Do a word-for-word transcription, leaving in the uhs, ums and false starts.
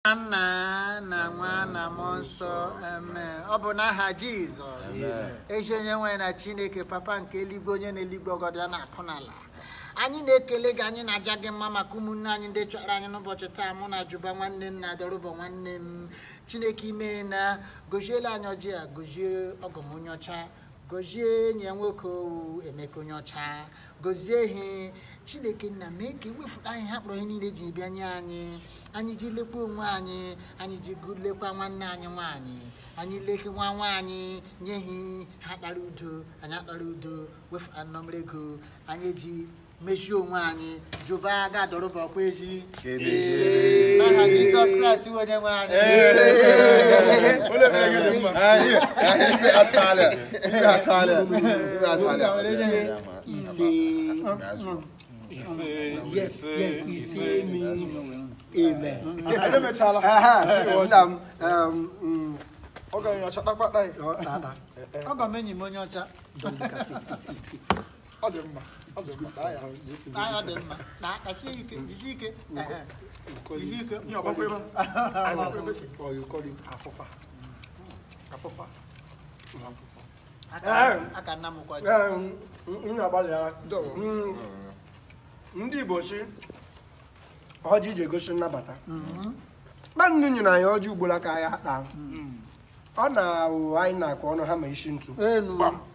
Nna na nwa na mmụọ nsọ amen. Ọ bụ n'aha Jizọs. Ezi onye nwe na Chineke papa nke eluigwe onye na-eligwe ọgọdọ ya na-akụ n'ala. Anyị na-ekele gị, anyị na-aja gị mma maka ụmụnne anyị ndị chọrọ anyị n'ụbọchị taa. Mụ na Juba nwanne m na Adọrọbọ nwanne m. Chineke ime na goziela anyị ọjị a, gozie ọgọm onye ọcha, gozie enyi ya nwoke Emeka onye ọcha, gozie ihe Chineke nna mee ka ewefụta anyị ha kpọrọ ihe niile ji bịa nye anyị. Anyị ji lekwa onwe anyị, anyị ji lekwa nwanne anyị nwaanyị, anyị leke nwa nwaanyị nye ha kpara udo, anyị akpara udo wefu anọmere ego, anyị ji mechie onwe anyị. Juba ga-adọrọbọ kwa ezi n'aha Jizọs Kraịst onye nwe anyị. Yes, yes, ise means amen. Ada mechala. Nam Um, okay, you chata kwa dai. ọ ga menyi m onye ọcha. Ọ dị mma. Ọ dị mma. Dai. Ọ dị mma. Na kasi ike, jisi ike. Jisi ike. You call it, or you call it afofa. Afofa. Aka nna m kwa. Um, m na-agbalị ya. Ndị Igbo si ọjị ji egosi nnabata. Mba ndị nyere anyị ọjị ugboro aka ya taa. Ọ na-awụ anyị na-akụ ọnụ ha ma isi ntụ. Enu.